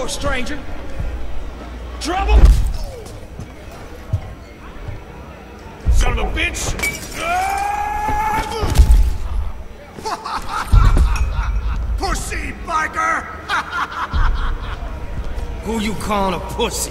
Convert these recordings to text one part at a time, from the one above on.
stranger. Trouble? Son of a bitch! Pussy, biker! Who you calling a pussy?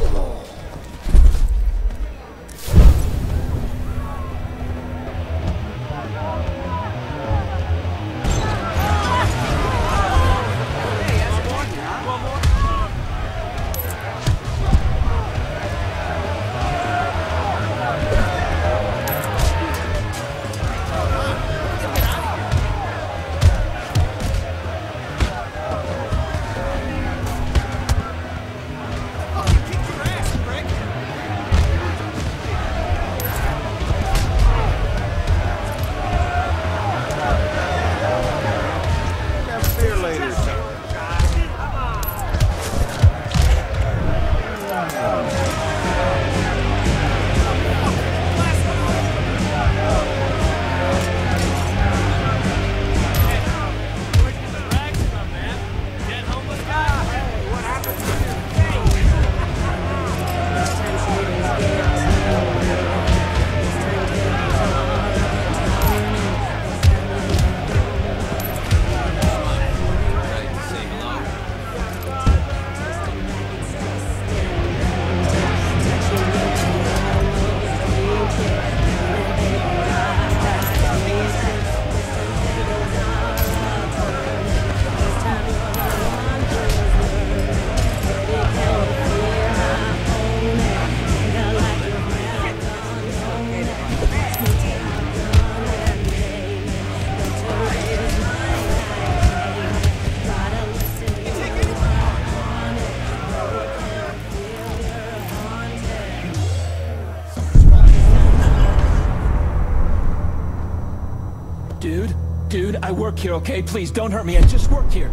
Dude, I work here, okay? Please, don't hurt me. I just work here.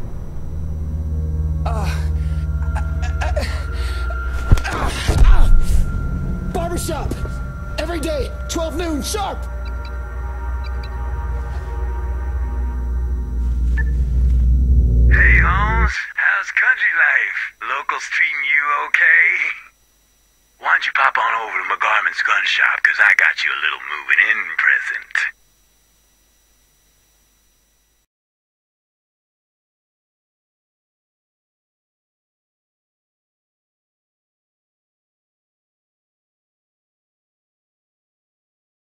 Barbershop! Every day, 12 noon, sharp! Hey, Holmes. How's country life? Locals treating you okay? Why don't you pop on over to McGarman's gun shop, 'cause I got you a little moving in present.